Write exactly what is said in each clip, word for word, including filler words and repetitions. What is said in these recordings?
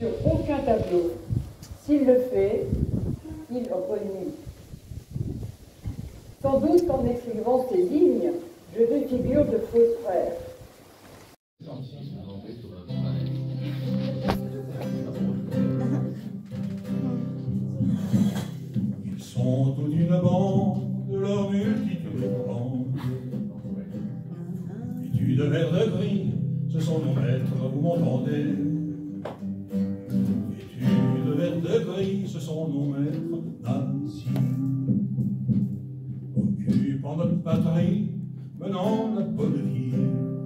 Sur aucun tableau. S'il le fait, il renie. Sans doute qu'en écrivant ces lignes, je fais figure de faux frère. Ils sont toute une bande, de leur multitude grande. Vêtus de vert de gris, ce sont nos maîtres, vous m'entendez? Vêtus de vert de gris, ce sont nos maîtres nazis. Occupant notre patrie, menant la bonne vie.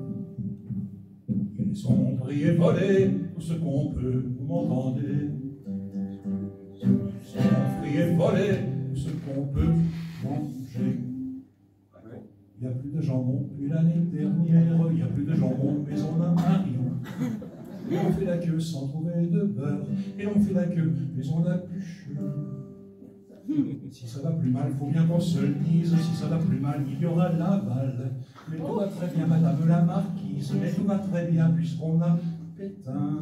Ils ont pris et volé tout ce qu'on peut, vous m'entendez? Ils ont pris et volé tout ce qu'on peut manger. Il n'y a plus de jambon depuis l'année dernière, il n'y a plus de jambon, mais on a Marion. Et on fait la queue sans trouver de beurre, et on fait la queue, mais on a plus. Si ça va plus mal, faut bien qu'on se le dise, si ça va plus mal, il y aura l'aval. Mais tout va très bien, madame la marquise, mais tout va très bien, puisqu'on a Pétain.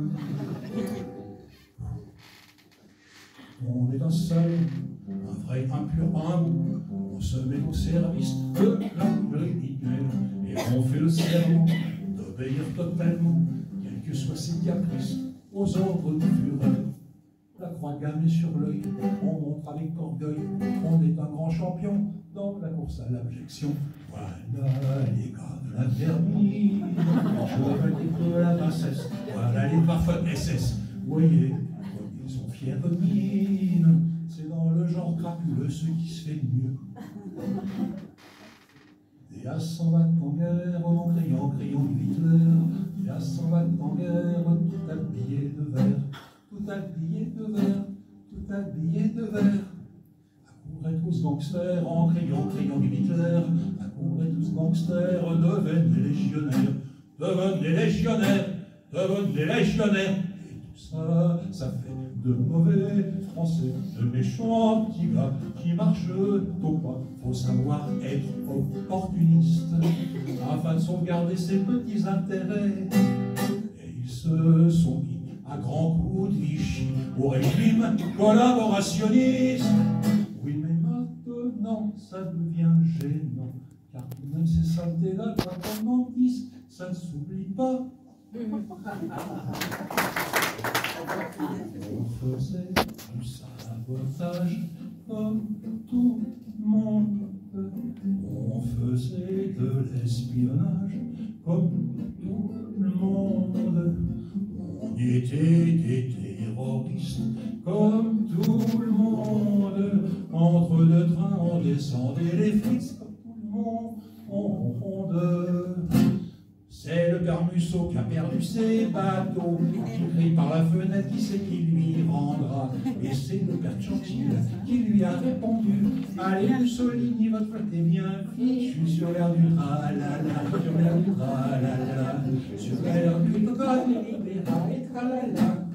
On est un seul, un vrai, un pur, un mou. On se met au service de la criminelle et on fait le serment d'obéir totalement, quels que soient ses caprices, aux ordres du Führer. La croix gammée sur l'œil, on montre avec orgueil qu'on est un grand champion dans la course à l'abjection. Voilà les gars de la vermine, chevaliers de la princesse, voilà les parfums S S. Voyez, ils sont fiers de mine, c'est dans le genre crapuleux ce qui se fait mieux. Des as s'en battent en guerre, en criant, criant Hitler. Des as s'en battent en guerre, tout habillé de vert. Tout habillé de vert, tout habillé de vert. Accourez tous gangsters, en criant, criant Hitler. Accourez tous gangsters, devenez légionnaires. Devenez légionnaires, devenez légionnaires. Et tout ça, ça fait de mauvais français, de méchants petits gars qui marchent au pas. Faut savoir être opportuniste afin de sauvegarder ses petits intérêts. Et ils se sont mis à grands coups de Vichy au régime collaborationniste. Oui, mais maintenant ça devient gênant, car même ces saletés-là, quand on en dit, ça ne s'oublie pas. On faisait du sabotage comme tout le monde. On faisait de l'espionnage comme tout le monde. On était des terroristes comme tout le monde. Entre deux trains, on descendait les frites comme tout le monde. C'est le père Musso qui a perdu ses bateaux, qui crie par la fenêtre, qui sait qui lui rendra. Et c'est le père Churchill qui lui a répondu: allez Mussolini, votre flotte est bien fichue sur l'air du tralala, sur l'air du tralala, sur l'air du tralala et tralala.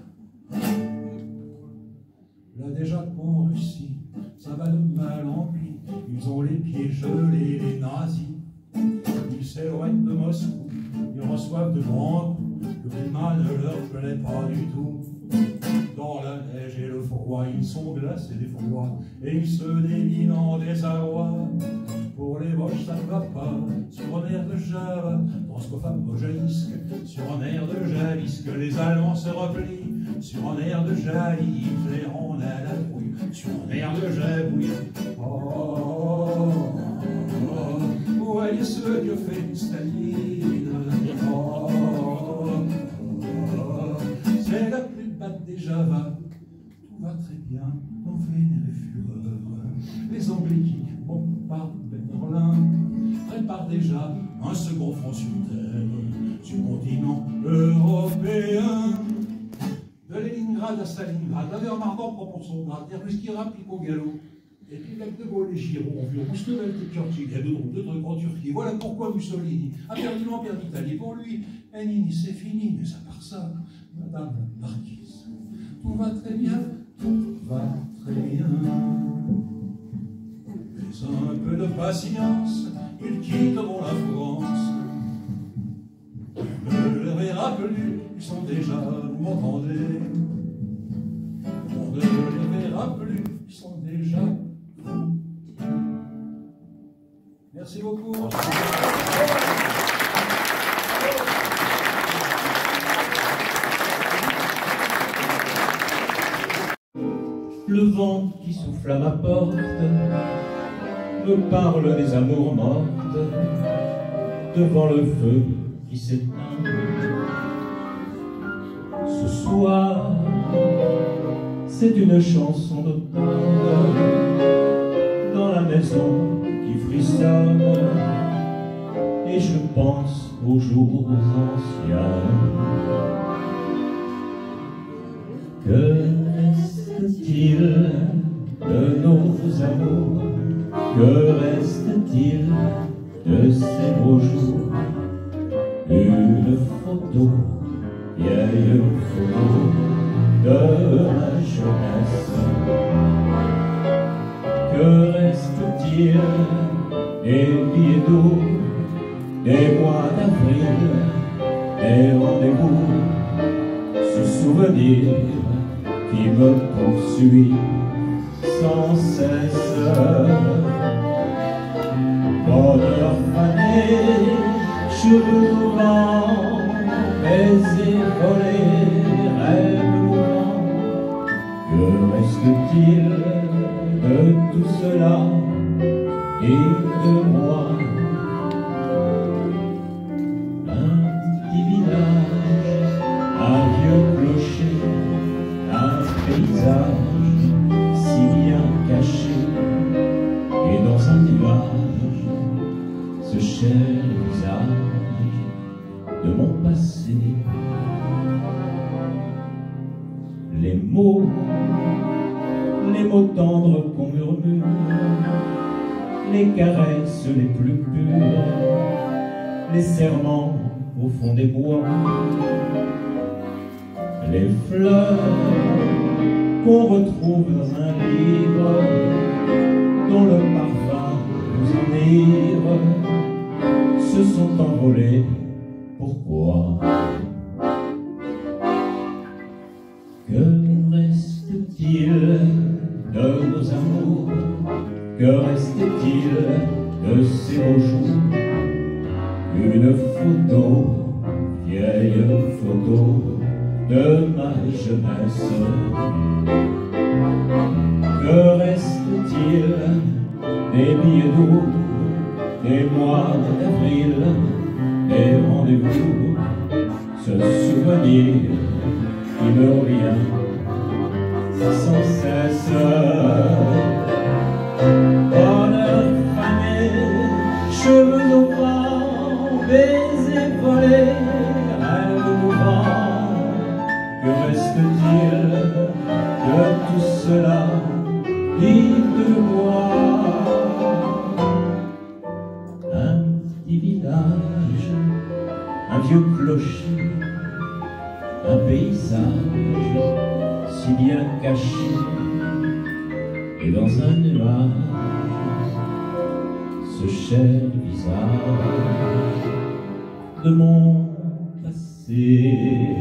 Là déjà qu'en Russie, ça va de mal en pis, ils ont les pieds gelés, les nazis. Ils s'éloignent de Moscou, ils reçoivent de grands coups, le climat ne leur plaît pas du tout. Dans la neige et le froid, ils sont glacés d'effroi, et ils se déminent en désarroi. Pour les Boches, ça ne va pas, sur un air de Java, Transkofam Jalisque, sur un air de Jalisque, les Allemands se replient, sur un air de Jali, Hitler on a la trouille, sur un air de Jabouille. Oh, oh, oh, oh, voyez ce que fait Staline. Oh, oh, oh, c'est la plus batte des Java. Tout va très bien, on vénère fureur. Les Anglais qui bombardent Berlin préparent déjà un second front sur terre, sur le continent européen. De Leningrad à Stalingrad, la Wehrmacht prend pour son grade, Airbus qui rapplique au galop. Et puis Jacques de Gaulle et Giraud ont vu Roosevelt et Churchill, il y a deux trucs, deux trucs en Turquie. Voilà pourquoi Mussolini a perdu l'Empire d'Italie. Pour lui, Nini, c'est fini, mais à part ça, Madame la Marquise, tout va très bien, tout va très bien. Mais un peu de patience, ils quitteront la France. Ne le verra plus, ils sont déjà, vous m'entendez? Merci beaucoup. Le vent qui souffle à ma porte me parle des amours mortes devant le feu qui s'éteint. Ce soir, c'est une chanson d'automne dans la maison qui frissonne, et je pense aux jours anciens. Que reste-t-il de nos amours? Que reste-t-il de ces beaux jours? Une photo, vieille photo de ma jeunesse. Que reste-t-il des billets d'eau, des mois d'avril, des rendez-vous? Ce souvenir qui me poursuit sans cesse. Bonheur fané, cheveux mouvants, baisers volés, rêves mouvants. Que reste-t-il de tout cela et de moi? Un petit village, un vieux clocher, un paysage si bien caché, et dans un nuage, ce cher visage de mon passé. Les mots, les mots tendres qu'on murmure, les caresses les plus pures, les serments au fond des bois, les fleurs qu'on retrouve dans un livre dont le parfum nous enivre, se sont envolés. Pourquoi? Que reste-t-il de nos amours? Que reste-t-il de ces beaux jours? Une photo, vieille photo de ma jeunesse. Que reste-t-il des billets d'eau, des mois d'avril, des rendez-vous? Ce souvenir qui me revient sans cesse. Bonheur fané, cheveux au vent, baisers volés, rêves mouvants. Que reste-t-il de tout cela? Dites-moi. Un petit village, un vieux clocher, un paysage si bien caché, et dans un nuage, ce cher visage de mon passé,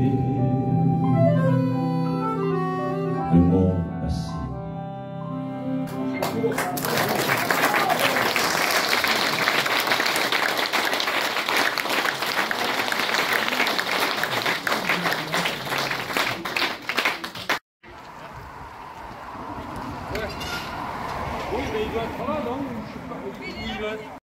de mon passé. Oui, mais il doit être là, non? Je sais pas où il va être.